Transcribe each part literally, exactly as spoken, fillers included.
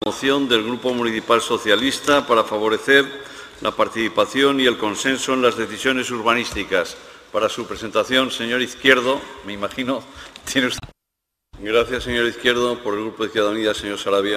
Moción del Grupo Municipal Socialista para favorecer la participación y el consenso en las decisiones urbanísticas. Para su presentación, señor Izquierdo, me imagino, tiene usted. Gracias, señor Izquierdo. Por el Grupo de Izquierda Unida, señor Sarabia.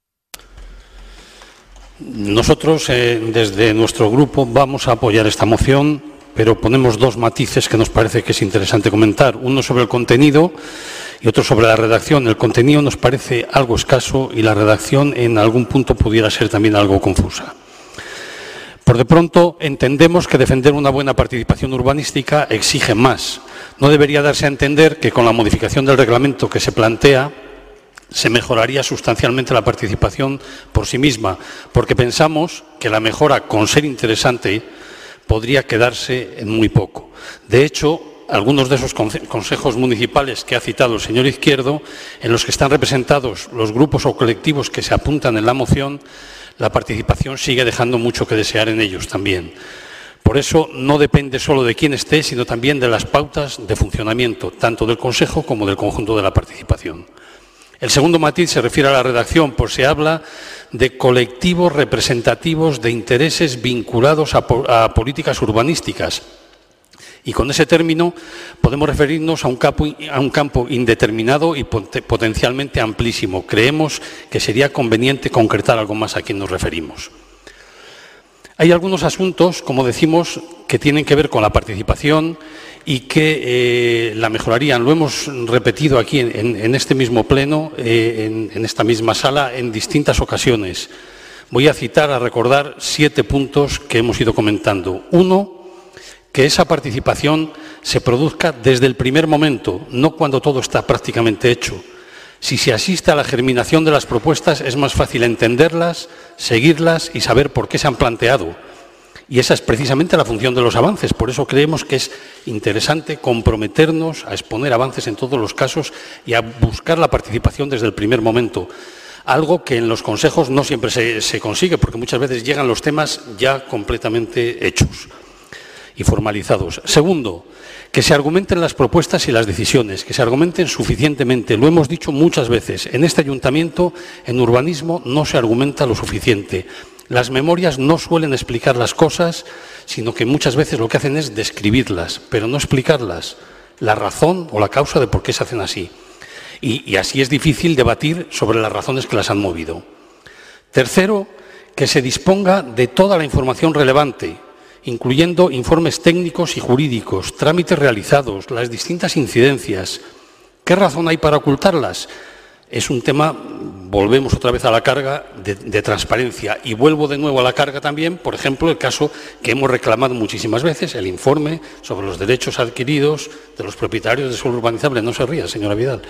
Nosotros, eh, desde nuestro grupo, vamos a apoyar esta moción, pero ponemos dos matices que nos parece que es interesante comentar. Uno sobre el contenido y otro sobre la redacción. El contenido nos parece algo escaso y la redacción en algún punto pudiera ser también algo confusa. Por de pronto, entendemos que defender una buena participación urbanística exige más. No debería darse a entender que con la modificación del reglamento que se plantea se mejoraría sustancialmente la participación por sí misma, porque pensamos que la mejora, con ser interesante, podría quedarse en muy poco. De hecho, algunos de esos consejos municipales que ha citado el señor Izquierdo, en los que están representados los grupos o colectivos que se apuntan en la moción, la participación sigue dejando mucho que desear en ellos también. Por eso no depende solo de quién esté, sino también de las pautas de funcionamiento, tanto del Consejo como del conjunto de la participación. El segundo matiz se refiere a la redacción, pues se habla de colectivos representativos de intereses vinculados a, a políticas urbanísticas. Y con ese término podemos referirnos a un campo, a un campo indeterminado y pot- potencialmente amplísimo. Creemos que sería conveniente concretar algo más a quién nos referimos. Hay algunos asuntos, como decimos, que tienen que ver con la participación y que eh, la mejorarían. Lo hemos repetido aquí en, en, en este mismo pleno, eh, en, en esta misma sala, en distintas ocasiones. Voy a citar, a recordar, siete puntos que hemos ido comentando. Uno, que esa participación se produzca desde el primer momento, no cuando todo está prácticamente hecho. Si se asiste a la germinación de las propuestas, es más fácil entenderlas, seguirlas y saber por qué se han planteado. Y esa es precisamente la función de los avances. Por eso creemos que es interesante comprometernos a exponer avances en todos los casos y a buscar la participación desde el primer momento. Algo que en los consejos no siempre se, se consigue, porque muchas veces llegan los temas ya completamente hechos y formalizados. Segundo, que se argumenten las propuestas y las decisiones, que se argumenten suficientemente. Lo hemos dicho muchas veces. En este ayuntamiento, en urbanismo, no se argumenta lo suficiente. Las memorias no suelen explicar las cosas, sino que muchas veces lo que hacen es describirlas, pero no explicarlas, la razón o la causa de por qué se hacen así. Y, y así es difícil debatir sobre las razones que las han movido. Tercero, que se disponga de toda la información relevante, incluyendo informes técnicos y jurídicos, trámites realizados, las distintas incidencias. ¿Qué razón hay para ocultarlas? Es un tema, volvemos otra vez a la carga de, de transparencia. Y vuelvo de nuevo a la carga también, por ejemplo, el caso que hemos reclamado muchísimas veces, el informe sobre los derechos adquiridos de los propietarios de suelo urbanizable. No se ría, señora Vidal.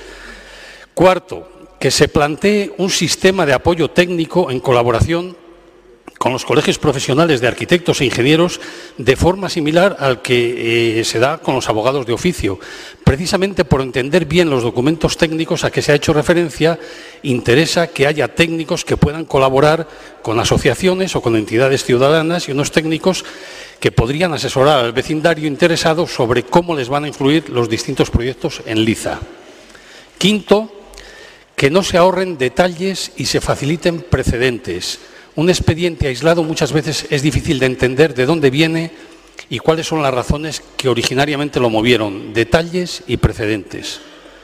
Cuarto, que se plantee un sistema de apoyo técnico en colaboración con los colegios profesionales de arquitectos e ingenieros de forma similar al que eh, se da con los abogados de oficio. Precisamente por entender bien los documentos técnicos a que se ha hecho referencia, interesa que haya técnicos que puedan colaborar con asociaciones o con entidades ciudadanas y unos técnicos que podrían asesorar al vecindario interesado sobre cómo les van a influir los distintos proyectos en liza. Quinto, que no se ahorren detalles y se faciliten precedentes. Un expediente aislado muchas veces es difícil de entender de dónde viene y cuáles son las razones que originariamente lo movieron, detalles y precedentes.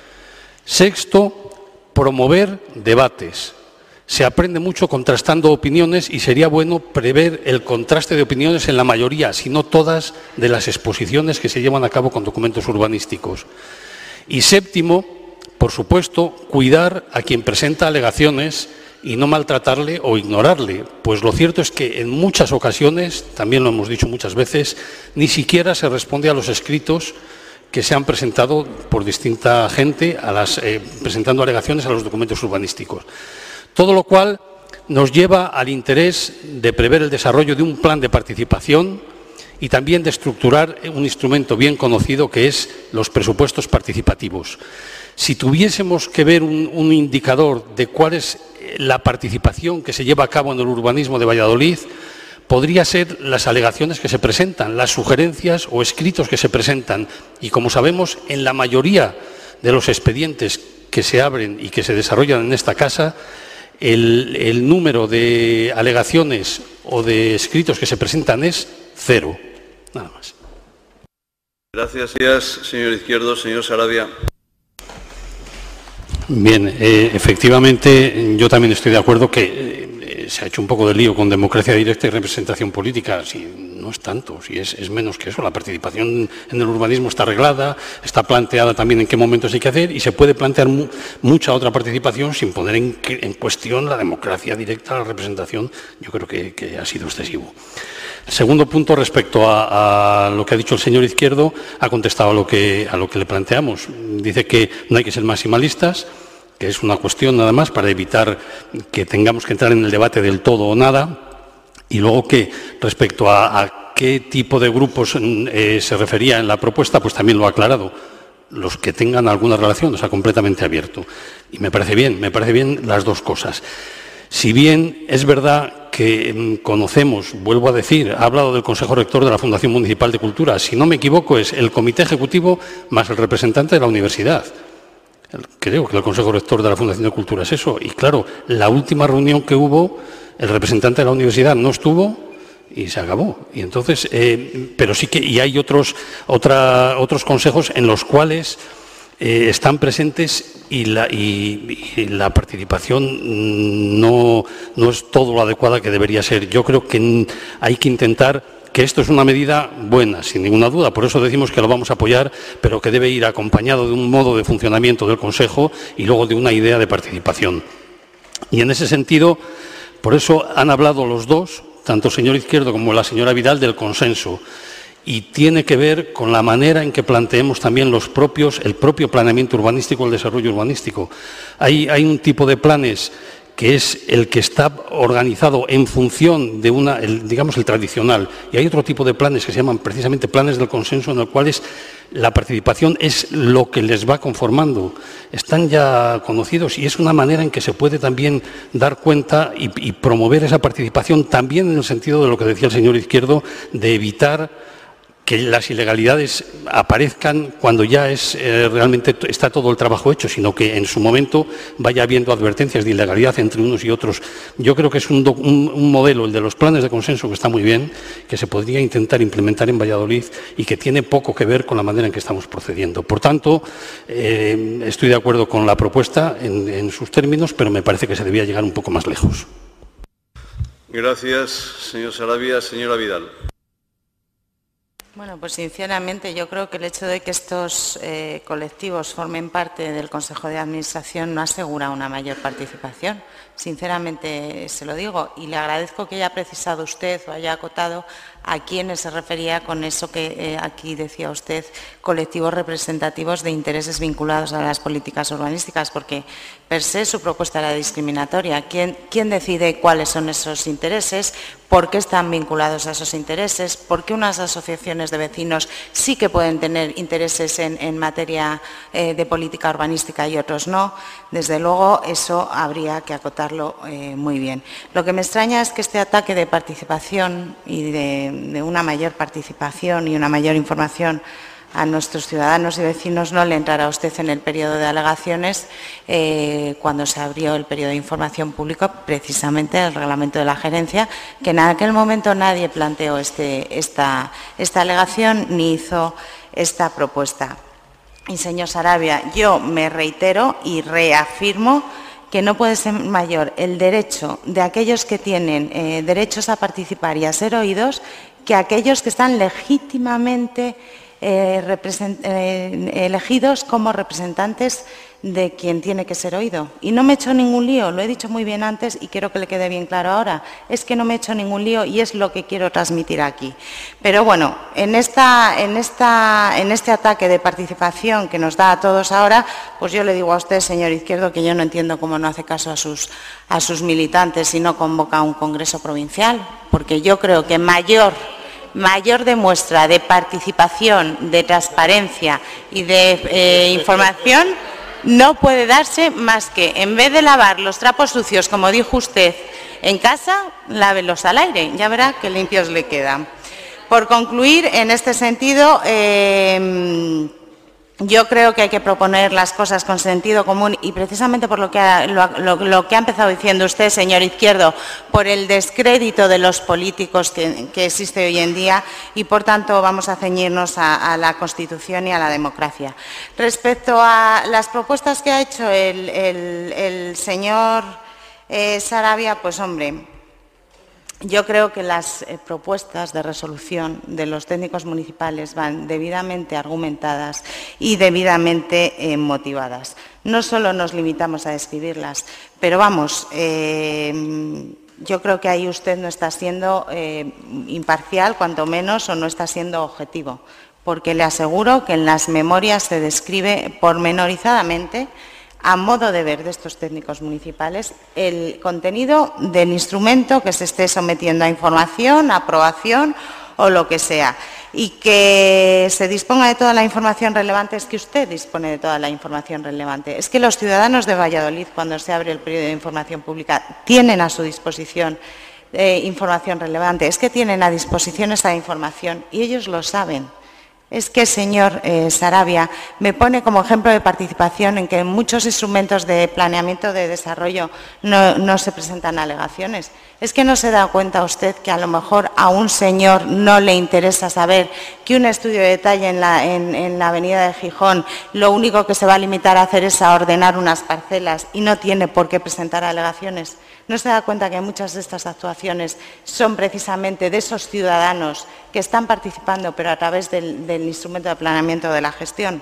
Sexto, promover debates. Se aprende mucho contrastando opiniones y sería bueno prever el contraste de opiniones en la mayoría, si no todas, de las exposiciones que se llevan a cabo con documentos urbanísticos. Y séptimo, por supuesto, cuidar a quien presenta alegaciones y no maltratarle o ignorarle, pues lo cierto es que en muchas ocasiones, también lo hemos dicho muchas veces, ni siquiera se responde a los escritos que se han presentado por distinta gente, a las, eh, presentando alegaciones a los documentos urbanísticos. Todo lo cual nos lleva al interés de prever el desarrollo de un plan de participación y también de estructurar un instrumento bien conocido que es los presupuestos participativos. Si tuviésemos que ver un, un indicador de cuál es la participación que se lleva a cabo en el urbanismo de Valladolid, podría ser las alegaciones que se presentan, las sugerencias o escritos que se presentan. Y como sabemos, en la mayoría de los expedientes que se abren y que se desarrollan en esta casa, el, el número de alegaciones o de escritos que se presentan es cero, nada más. Gracias, señor Izquierdo. Señor Sarabia. Bien, eh, efectivamente, yo también estoy de acuerdo que eh, se ha hecho un poco de lío con democracia directa y representación política. Si no es tanto, si es, es menos que eso. La participación en el urbanismo está arreglada, está planteada también en qué momentos hay que hacer y se puede plantear mu mucha otra participación sin poner en, en cuestión la democracia directa, la representación. Yo creo que, que ha sido excesivo. Segundo punto, respecto a, a lo que ha dicho el señor Izquierdo, ha contestado a lo, que, a lo que le planteamos. Dice que no hay que ser maximalistas, que es una cuestión nada más para evitar que tengamos que entrar en el debate del todo o nada, y luego que respecto a, a qué tipo de grupos eh, se refería en la propuesta, pues también lo ha aclarado. Los que tengan alguna relación, o sea, completamente abierto. Y me parece bien, me parece bien las dos cosas. Si bien es verdad que conocemos, vuelvo a decir, ha hablado del Consejo Rector de la Fundación Municipal de Cultura, si no me equivoco es el Comité Ejecutivo más el representante de la universidad. Creo que el Consejo Rector de la Fundación de Cultura es eso. Y claro, la última reunión que hubo, el representante de la universidad no estuvo y se acabó. Y entonces, eh, pero sí que y hay otros, otra, otros consejos en los cuales Eh, están presentes y la, y, y la participación no, no es todo lo adecuada que debería ser. Yo creo que hay que intentar que esto es una medida buena, sin ninguna duda, por eso decimos que lo vamos a apoyar, pero que debe ir acompañado de un modo de funcionamiento del Consejo y luego de una idea de participación. Y en ese sentido, por eso han hablado los dos, tanto el señor Izquierdo como la señora Vidal, del consenso. Y tiene que ver con la manera en que planteemos también los propios, el propio planeamiento urbanístico, el desarrollo urbanístico. Hay, hay un tipo de planes que es el que está organizado en función de una, el, digamos, el tradicional. Y hay otro tipo de planes que se llaman precisamente planes del consenso, en los cuales la participación es lo que les va conformando. Están ya conocidos y es una manera en que se puede también dar cuenta y, y promover esa participación también en el sentido de lo que decía el señor Izquierdo, de evitar que las ilegalidades aparezcan cuando ya es, eh, realmente está todo el trabajo hecho, sino que en su momento vaya habiendo advertencias de ilegalidad entre unos y otros. Yo creo que es un, un, un modelo, el de los planes de consenso, que está muy bien, que se podría intentar implementar en Valladolid y que tiene poco que ver con la manera en que estamos procediendo. Por tanto, eh, estoy de acuerdo con la propuesta en, en sus términos, pero me parece que se debía llegar un poco más lejos. Gracias, señor Sarabia. Señora Vidal. Bueno, pues sinceramente yo creo que el hecho de que estos eh, colectivos formen parte del Consejo de Administración no asegura una mayor participación. Sinceramente se lo digo y le agradezco que haya precisado usted o haya acotado a quiénes se refería con eso que eh, aquí decía usted, colectivos representativos de intereses vinculados a las políticas urbanísticas, porque per se su propuesta era discriminatoria. ¿Quién, quién decide cuáles son esos intereses? ¿Por qué están vinculados a esos intereses? ¿Por qué unas asociaciones de vecinos sí que pueden tener intereses en, en materia eh, de política urbanística y otros no? Desde luego, eso habría que acotarlo eh, muy bien. Lo que me extraña es que este ataque de participación y de, de una mayor participación y una mayor información a nuestros ciudadanos y vecinos no le entrara a usted en el periodo de alegaciones eh, cuando se abrió el periodo de información pública, precisamente el reglamento de la gerencia, que en aquel momento nadie planteó este, esta, esta alegación ni hizo esta propuesta. Y señor Sarabia, yo me reitero y reafirmo que no puede ser mayor el derecho de aquellos que tienen eh, derechos a participar y a ser oídos que aquellos que están legítimamente Eh, eh, elegidos como representantes de quien tiene que ser oído. Y no me he hecho ningún lío, lo he dicho muy bien antes y quiero que le quede bien claro ahora. Es que no me he hecho ningún lío y es lo que quiero transmitir aquí. Pero bueno, en, esta, en, esta, en este ataque de participación que nos da a todos ahora, pues yo le digo a usted, señor Izquierdo, que yo no entiendo cómo no hace caso a sus, a sus militantes y no convoca a un congreso provincial, porque yo creo que mayor... mayor demuestra de participación, de transparencia y de eh, información no puede darse más que, en vez de lavar los trapos sucios, como dijo usted, en casa, lávelos al aire. Ya verá qué limpios le quedan. Por concluir, en este sentido, eh, Yo creo que hay que proponer las cosas con sentido común y precisamente por lo que ha, lo, lo, lo que ha empezado diciendo usted, señor Izquierdo, por el descrédito de los políticos que, que existe hoy en día y, por tanto, vamos a ceñirnos a, a la Constitución y a la democracia. Respecto a las propuestas que ha hecho el, el, el señor eh, Sarabia, pues, hombre, yo creo que las eh, propuestas de resolución de los técnicos municipales van debidamente argumentadas y debidamente eh, motivadas. No solo nos limitamos a describirlas, pero vamos, eh, yo creo que ahí usted no está siendo eh, imparcial, cuanto menos, o no está siendo objetivo, porque le aseguro que en las memorias se describe pormenorizadamente, a modo de ver de estos técnicos municipales, el contenido del instrumento que se esté sometiendo a información, a aprobación o lo que sea. Y que se disponga de toda la información relevante, es que usted dispone de toda la información relevante. Es que los ciudadanos de Valladolid, cuando se abre el periodo de información pública, tienen a su disposición eh, información relevante. Es que tienen a disposición esa información y ellos lo saben. Es que, señor eh, Sarabia, me pone como ejemplo de participación en que en muchos instrumentos de planeamiento de desarrollo no, no se presentan alegaciones. Es que no se da cuenta usted que a lo mejor a un señor no le interesa saber que un estudio de detalle en la, en, en la avenida de Gijón lo único que se va a limitar a hacer es a ordenar unas parcelas y no tiene por qué presentar alegaciones. ¿No se da cuenta que muchas de estas actuaciones son precisamente de esos ciudadanos que están participando, pero a través del, del instrumento de planeamiento de la gestión?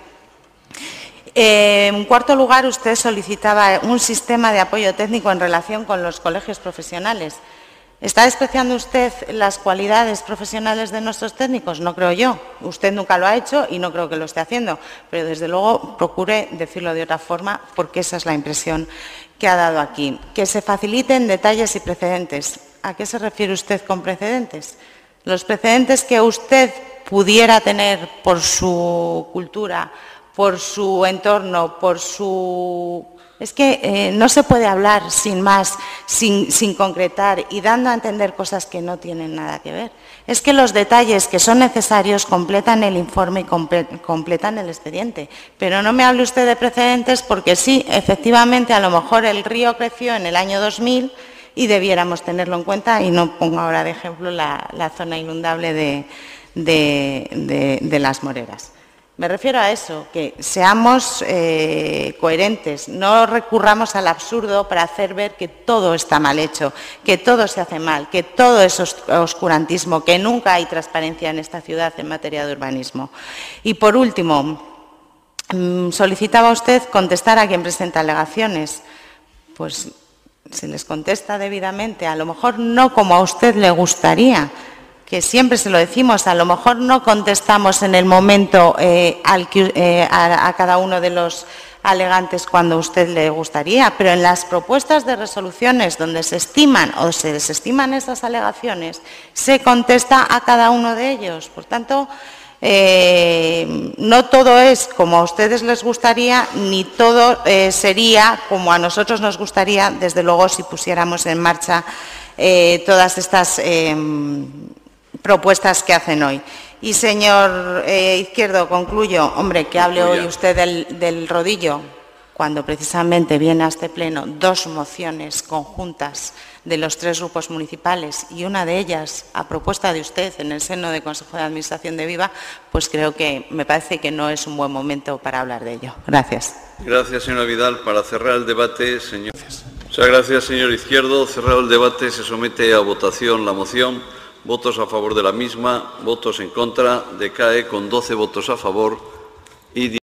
Eh, en cuarto lugar, usted solicitaba un sistema de apoyo técnico en relación con los colegios profesionales. ¿Está despreciando usted las cualidades profesionales de nuestros técnicos? No creo yo. Usted nunca lo ha hecho y no creo que lo esté haciendo. Pero, desde luego, procure decirlo de otra forma, porque esa es la impresión que ha dado aquí. Que se faciliten detalles y precedentes. ¿A qué se refiere usted con precedentes? Los precedentes que usted pudiera tener por su cultura, por su entorno, por su... Es que eh, no se puede hablar sin más, sin, sin concretar y dando a entender cosas que no tienen nada que ver. Es que los detalles que son necesarios completan el informe y comple completan el expediente. Pero no me hable usted de precedentes porque sí, efectivamente, a lo mejor el río creció en el año dos mil y debiéramos tenerlo en cuenta, y no pongo ahora de ejemplo la, la zona inundable de, de, de, de Las Moreras. Me refiero a eso, que seamos eh, coherentes, no recurramos al absurdo para hacer ver que todo está mal hecho, que todo se hace mal, que todo es oscurantismo, que nunca hay transparencia en esta ciudad en materia de urbanismo. Y, por último, solicitaba usted contestar a quien presenta alegaciones. Pues se les contesta debidamente, a lo mejor no como a usted le gustaría, que siempre se lo decimos, a lo mejor no contestamos en el momento eh, al que, eh, a, a cada uno de los alegantes cuando a usted le gustaría, pero en las propuestas de resoluciones donde se estiman o se desestiman esas alegaciones, se contesta a cada uno de ellos. Por tanto, eh, no todo es como a ustedes les gustaría, ni todo eh, sería como a nosotros nos gustaría, desde luego, si pusiéramos en marcha eh, todas estas eh, propuestas que hacen hoy. Y, señor eh, Izquierdo, concluyo, hombre, que hable hoy usted del, del rodillo, cuando precisamente viene a este pleno dos mociones conjuntas de los tres grupos municipales y una de ellas a propuesta de usted en el seno del Consejo de Administración de Viva, pues creo que me parece que no es un buen momento para hablar de ello. Gracias. Gracias, señora Vidal. Para cerrar el debate, señor. Muchas gracias, señor Izquierdo. Cerrado el debate, se somete a votación la moción. Votos a favor de la misma, votos en contra, decae con doce votos a favor y